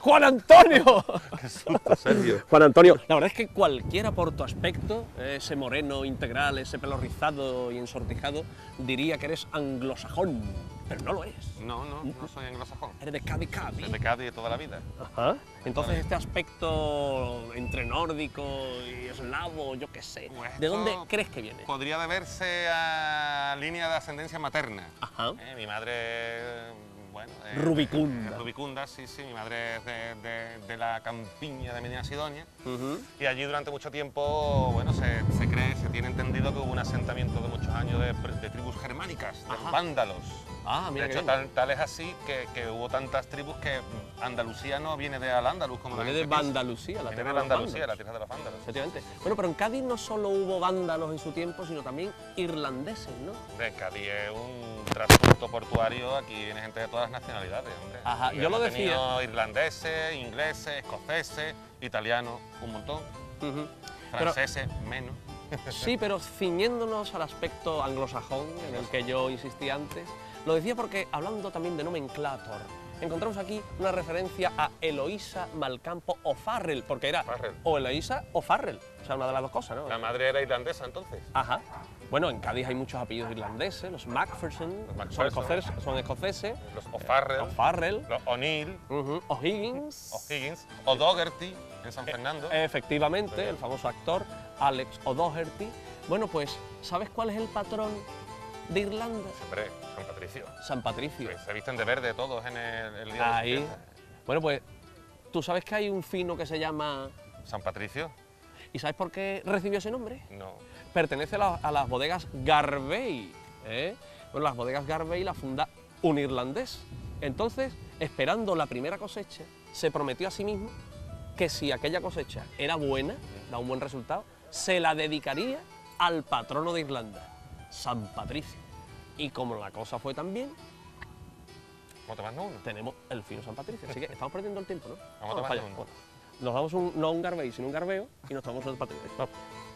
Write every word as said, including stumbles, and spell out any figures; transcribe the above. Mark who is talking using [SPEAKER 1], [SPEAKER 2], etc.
[SPEAKER 1] ¡Juan Antonio!
[SPEAKER 2] ¡Qué susto, Sergio!
[SPEAKER 1] Juan Antonio, la verdad es que cualquiera por tu aspecto, ese moreno integral, ese pelo rizado y ensortijado, diría que eres anglosajón, pero no lo es.
[SPEAKER 2] No, no, no soy anglosajón.
[SPEAKER 1] Eres de Cádiz, Cádiz.
[SPEAKER 2] Soy de Cádiz de toda la vida.
[SPEAKER 1] Ajá. Entonces este aspecto entre nórdico y eslavo, yo qué sé,
[SPEAKER 2] Pues
[SPEAKER 1] ¿de
[SPEAKER 2] esto
[SPEAKER 1] dónde crees que viene?
[SPEAKER 2] Podría deberse a línea de ascendencia materna.
[SPEAKER 1] Ajá.
[SPEAKER 2] Eh, mi madre, bueno... eh,
[SPEAKER 1] Rubicunda.
[SPEAKER 2] eh, Rubicunda, sí, sí. Mi madre es de, de- de la campiña de Medina Sidonia.
[SPEAKER 1] Ujú.
[SPEAKER 2] Y allí durante mucho tiempo, bueno, se, se cree, se tiene entendido que hubo un asentamiento de muchos años de, de tribus germánicas, de
[SPEAKER 1] Ajá.
[SPEAKER 2] vándalos.
[SPEAKER 1] Ah, mira
[SPEAKER 2] De
[SPEAKER 1] qué
[SPEAKER 2] hecho,
[SPEAKER 1] bien.
[SPEAKER 2] tal, tal es así que, que hubo tantas tribus que Andalucía no viene de Al-Ándalus, como la
[SPEAKER 1] Viene de
[SPEAKER 2] gente piensa.
[SPEAKER 1] Andalucía, la
[SPEAKER 2] Viene
[SPEAKER 1] tierra
[SPEAKER 2] de
[SPEAKER 1] de los
[SPEAKER 2] Andalucía, la
[SPEAKER 1] vándalos.
[SPEAKER 2] tierra de los vándalos.
[SPEAKER 1] Efectivamente. Bueno, pero en Cádiz no solo hubo vándalos en su tiempo, sino también irlandeses, ¿no?
[SPEAKER 2] De Cádiz es un trasunto portuario, aquí viene gente de todas las nacionalidades, hombre.
[SPEAKER 1] Ajá,
[SPEAKER 2] Aquí
[SPEAKER 1] yo lo
[SPEAKER 2] hemos
[SPEAKER 1] decía.
[SPEAKER 2] tenido irlandeses, ingleses, escoceses, italianos, un montón,
[SPEAKER 1] Ujú. Pero,
[SPEAKER 2] franceses, menos.
[SPEAKER 1] sí, pero ciñéndonos al aspecto anglosajón en el que yo insistí antes, lo decía porque, hablando también de nomenclator, encontramos aquí una referencia a Eloísa Malcampo O'Farrell, porque era
[SPEAKER 2] Farrell.
[SPEAKER 1] o Eloísa o Farrell, o sea, una de las dos cosas, ¿no?
[SPEAKER 2] La madre era irlandesa entonces.
[SPEAKER 1] Ajá. Bueno, en Cádiz hay muchos apellidos irlandeses, los Macpherson,
[SPEAKER 2] Los
[SPEAKER 1] son,
[SPEAKER 2] Macpherson.
[SPEAKER 1] escoceses, son escoceses,
[SPEAKER 2] Los O'Farrell,
[SPEAKER 1] O'Farrell,
[SPEAKER 2] los O'Neill,
[SPEAKER 1] ujú, O'Higgins,
[SPEAKER 2] O'Higgins, O'Doherty en San Fernando.
[SPEAKER 1] efectivamente, el famoso actor Alex O'Doherty. Bueno, pues, ¿sabes cuál es el patrón de Irlanda?
[SPEAKER 2] Hombre, San Patricio.
[SPEAKER 1] San Patricio.
[SPEAKER 2] Pues se visten de verde todos en el, el día de
[SPEAKER 1] Ahí.
[SPEAKER 2] su fiesta.
[SPEAKER 1] Bueno, pues, ¿tú sabes que hay un fino que se llama...
[SPEAKER 2] ¿San Patricio?
[SPEAKER 1] ¿Y sabes por qué recibió ese nombre?
[SPEAKER 2] No.
[SPEAKER 1] Pertenece a, la- a las bodegas Garvey, ¿eh? Bueno, las bodegas Garvey las funda un irlandés. Entonces, esperando la primera cosecha, se prometió a sí mismo que si aquella cosecha era buena, da un buen resultado, se la dedicaría al patrono de Irlanda, San Patricio. Y como la cosa fue tan bien,
[SPEAKER 2] ¿Cómo tomando uno?
[SPEAKER 1] tenemos el fino San Patricio. Así que estamos perdiendo el tiempo, ¿no?
[SPEAKER 2] Vamos a
[SPEAKER 1] para
[SPEAKER 2] tomar
[SPEAKER 1] allá.
[SPEAKER 2] uno.
[SPEAKER 1] Bueno, nos damos un, no un Garvey, sino un Garbeo y nos tomamos el Patricio. Vamos.